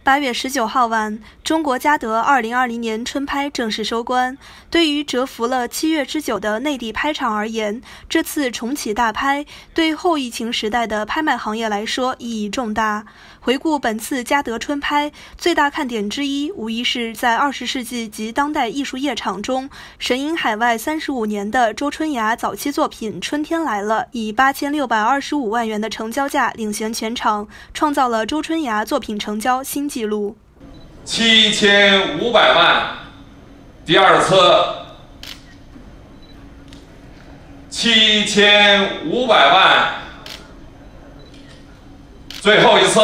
8月19号晚，中国嘉德2020年春拍正式收官。对于蛰伏了7月之久的内地拍场而言，这次重启大拍对后疫情时代的拍卖行业来说意义重大。回顾本次嘉德春拍，最大看点之一无疑是在20世纪及当代艺术夜场中神隐海外35年的周春芽早期作品《春天来了》，以8625万元的成交价领衔全场，创造了周春芽作品成交新纪录。 7500万，第二次7500万，最后一次，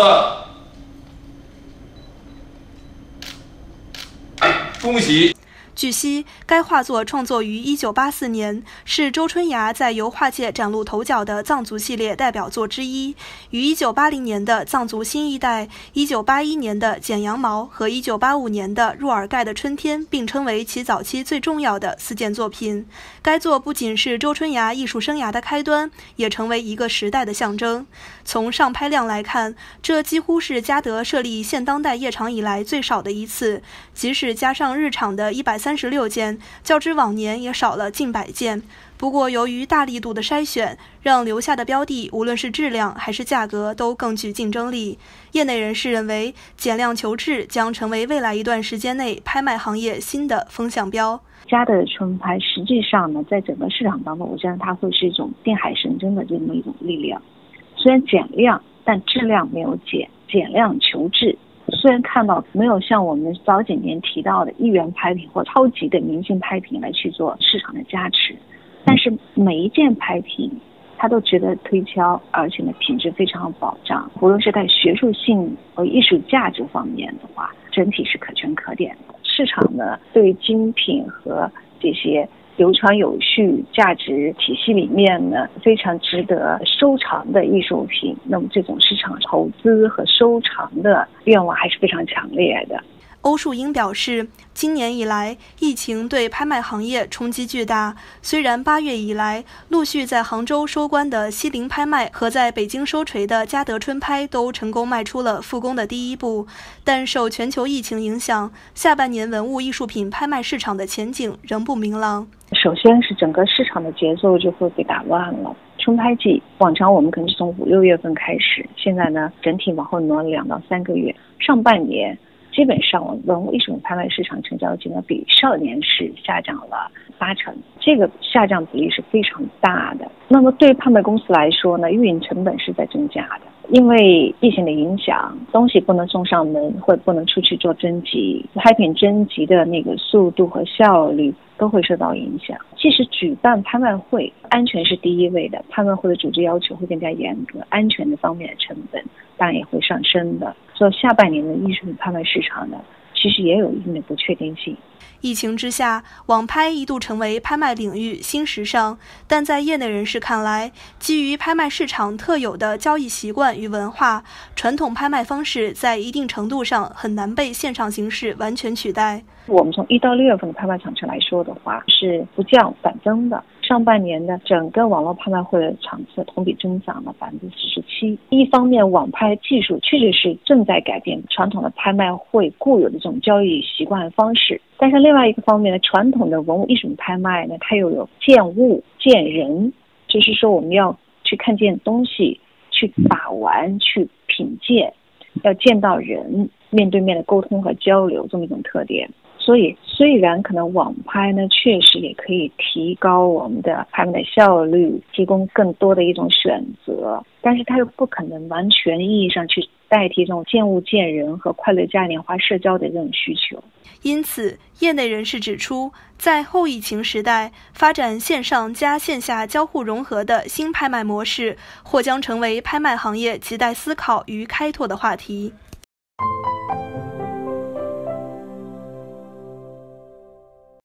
恭喜！ 据悉，该画作创作于1984年，是周春芽在油画界崭露头角的藏族系列代表作之一，与1980年的藏族新一代、1981年的剪羊毛和1985年的入尔盖的春天并称为其早期最重要的4件作品。该作不仅是周春芽艺术生涯的开端，也成为一个时代的象征。从上拍量来看，这几乎是嘉德设立现当代夜场以来最少的一次，即使加上日场的136件，较之往年也少了近100件。不过由于大力度的筛选，让留下的标的无论是质量还是价格都更具竞争力。业内人士认为，减量求质将成为未来一段时间内拍卖行业新的风向标。 嘉德的春拍实际上呢，在整个市场当中，我觉得它会是一种定海神针的这么一种力量。虽然减量，但质量没有减，减量求质。虽然看到没有像我们早几年提到的1元拍品或超级的明星拍品来去做市场的加持，但是每一件拍品它都值得推敲，而且呢品质非常保障。无论是在学术性和艺术价值方面的话，整体是可圈可点的。市场呢对于精品和这些流传有序价值体系里面呢非常值得收藏的艺术品，那么这种市场投资和收藏的愿望还是非常强烈的。 欧树英表示，今年以来，疫情对拍卖行业冲击巨大。虽然8月以来，陆续在杭州收官的西泠拍卖和在北京收锤的嘉德春拍都成功迈出了复工的第一步，但受全球疫情影响，下半年文物艺术品拍卖市场的前景仍不明朗。 首先是整个市场的节奏就会被打乱了。春拍季往常我们可能是从5、6月份开始，现在呢整体往后挪了2到3个月。上半年基本上文物艺术品拍卖市场成交金额比上年是下降了80%，这个下降比例是非常大的。那么对拍卖公司来说呢，运营成本是在增加的，因为疫情的影响，东西不能送上门，或不能出去做征集，拍品征集的那个速度和效率都会受到影响。即使举办拍卖会，安全是第一位的，拍卖会的组织要求会更加严格，安全的方面的成本当然也会上升的。所以下半年的艺术品拍卖市场呢，其实也有一定的不确定性。 疫情之下，网拍一度成为拍卖领域新时尚，但在业内人士看来，基于拍卖市场特有的交易习惯与文化，传统拍卖方式在一定程度上很难被线上形式完全取代。 我们从1到6月份的拍卖场次来说的话，是不降反增的。上半年的整个网络拍卖会的场次同比增长了47%。一方面，网拍技术确实是正在改变传统的拍卖会固有的这种交易习惯方式，但是另外一个方面呢，传统的文物艺术品拍卖呢，它又有见物见人，就是说我们要去看见东西，去把玩，去品鉴，要见到人，面对面的沟通和交流这么一种特点。所以虽然可能网拍呢确实也可以提高我们的拍卖的效率，提供更多的一种选择，但是它又不可能完全意义上去代替这种见物见人和快乐嘉年华社交的这种需求。 因此，业内人士指出，在后疫情时代，发展线上加线下交互融合的新拍卖模式，或将成为拍卖行业亟待思考与开拓的话题。